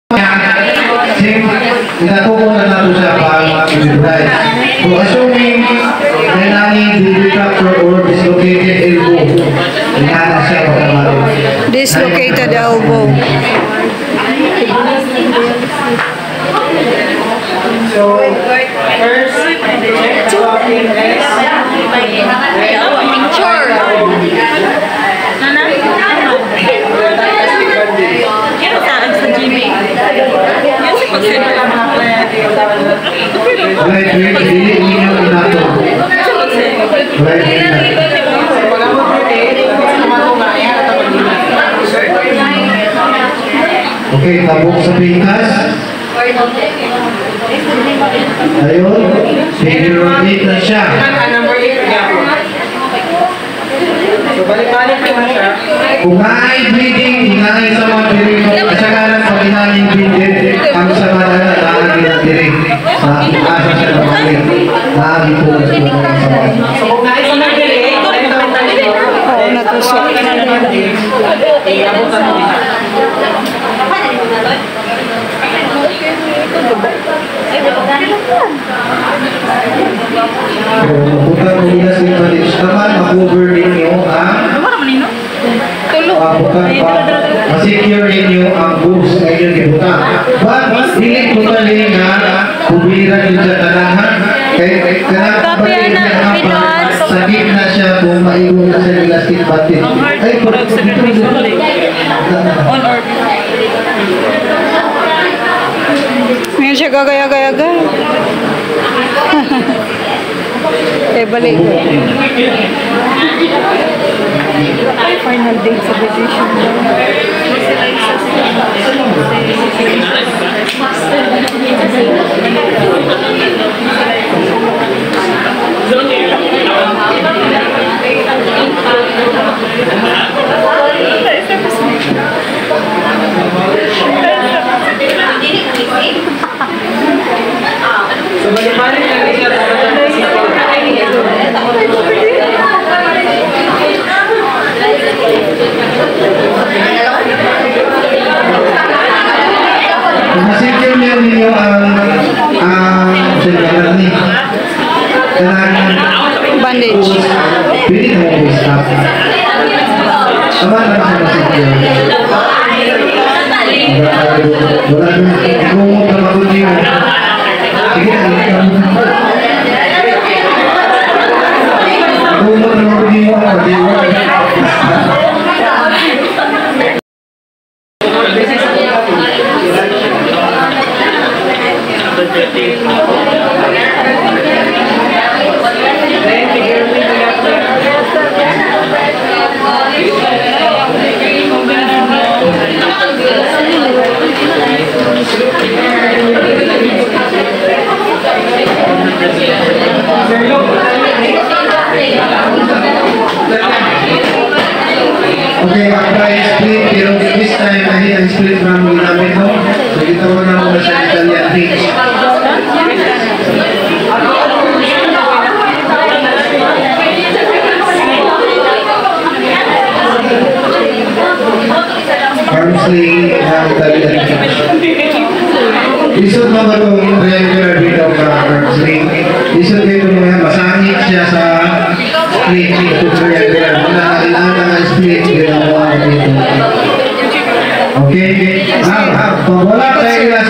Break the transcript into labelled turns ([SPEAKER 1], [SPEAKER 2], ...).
[SPEAKER 1] Inatuko na nato siya pag-revise. So, assuming may nanging dislocated or dislocated elbow, inahan siya pag-revise.
[SPEAKER 2] Dislocated elbow.
[SPEAKER 3] So, first, check the
[SPEAKER 4] picture.
[SPEAKER 1] Right, hindi niyo inato. Right, okay, tabok sa pinkas. Ayun, figure 8 na siya.
[SPEAKER 3] So, balik-balik naman siya.
[SPEAKER 1] Kung naay bleeding, inaay sa mga diring, kasagalan pag inaay bleeding, ang sa mga naagin ng diring. Sa asa siya na balik, naagin po na siya ng sama.
[SPEAKER 3] So, kung naay sa mga diring,
[SPEAKER 2] Oo, natusok.
[SPEAKER 3] abutan mo din.
[SPEAKER 1] Pupunta mo nila sa image naman, mag-over ninyo ang masecure ninyo ang boost na inyo dibuta. But, hindi totally na kubiran yun sa tanahan. Kaya sakit na siya kung maiwan na sa elastic batin. Ay,
[SPEAKER 2] Ngayon siya gagaya-gaya-gaya. Eh, balik. Final date sa petition.
[SPEAKER 3] So, balik-balik na rin siya.
[SPEAKER 1] kung masecure ninyo ang sinagalan ni
[SPEAKER 2] Bandage.
[SPEAKER 1] pili na mo stop. Sama na siya masecure. Wala nung kumot na mabuti mo. Sige na, kumot na mabuti mo. Okay, after I split, pero this time I split from ginamit mo. So, ito mo na muna sa Italian H. Arm sling ng Italian H. Isod mo ba itong regular bit of arm sling? Isod kayo ito mga masangit siya sa split ito regular. Kailangan ng split ginawa dito. Okay? Pag wala tayo